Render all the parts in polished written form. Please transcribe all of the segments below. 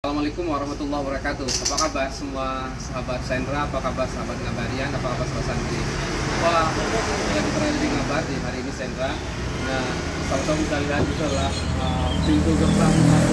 Assalamualaikum warahmatullahi wabarakatuh. Apa kabar semua sahabat Sendra? Apa kabar sahabat Ngabarian? Apa kabar sahabat santri? Wah, lagi berada di Ngabar di hari ini Sendra. Nah, sama-sama bisa lihat itu adalah pintu gerbang.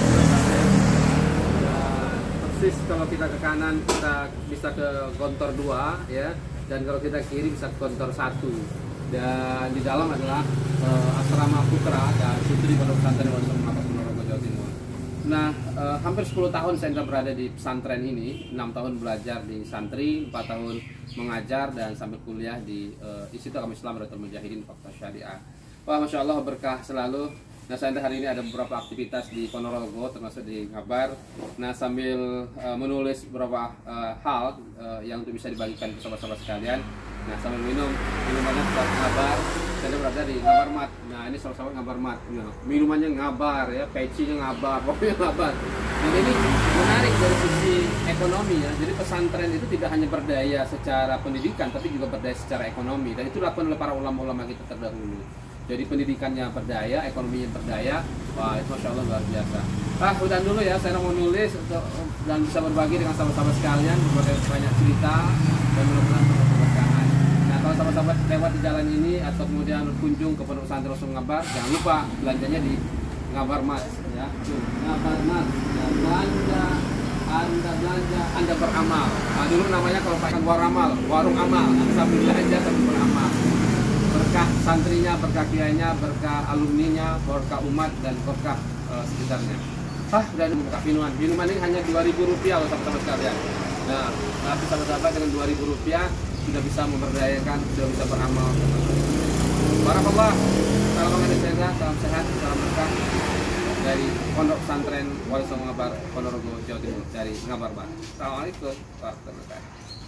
Persis kalau kita ke kanan kita bisa ke Gontor 2 ya, dan kalau kita kiri bisa ke Gontor 1. Dan di dalam adalah asrama putra dan putri Pondok Pesantren Wali Songo Ngabar Ponorogo Jawa Timur. Nah, hampir 10 tahun saya berada di pesantren ini, 6 tahun belajar di santri, 4 tahun mengajar, dan sambil kuliah di Institut Agama Islam Ratul Mujahidin Fakta Syariah. Wah, Masya Allah berkah selalu. Nah, saya hari ini ada beberapa aktivitas di Ponorogo, termasuk di Ngabar. Nah, sambil menulis beberapa hal yang untuk bisa dibagikan ke sahabat-sahabat sekalian. Nah, sambil minum minumannya buat Ngabar. Saya berada di Ngabar Mat. Nah, ini sahabat-sahabat Ngabar Mat. Nah, minumannya Ngabar ya, pecinya Ngabar, pokoknya Ngabar. Dan ini menarik dari sisi ekonomi ya. Jadi pesantren itu tidak hanya berdaya secara pendidikan, tapi juga berdaya secara ekonomi. Dan itu dilakukan oleh para ulama-ulama kita terdahulu. Jadi pendidikannya berdaya, ekonominya berdaya. Wah, itu Masya Allah luar biasa. Udah dulu ya, saya mau nulis dan bisa berbagi dengan sahabat-sahabat sekalian banyak cerita dan mudah-mudahan berkeberkahan. Nah, kalau sahabat-sahabat lewat di jalan ini atau kemudian berkunjung ke Pondok Pesantren Rasul Ngabar, jangan lupa belanjanya di Ngabar Mas ya. Ngabar Mas. Ya, belanja, Anda beramal. Nah, dulu namanya kalau pakai warung amal. Anda sambil belanja sambil beramal. Berkah santrinya, berkah kiainya, berkah alumninya, berkah umat, dan berkah sekitarnya. Udah buka minuman. Minuman ini hanya Rp2.000 loh sahabat-sahabat sekalian. Nah, tapi sahabat-sahabat dengan Rp2.000 sudah bisa memberdayakan, sudah bisa beramal. Barakallah. Salam mengenai salam sehat, salam berkah dari Pondok Pesantren Wali Songo Ngabar Ponorogo Jawa Timur, dari Ngabar Bar. Assalamualaikum warahmatullahi wabarakatuh.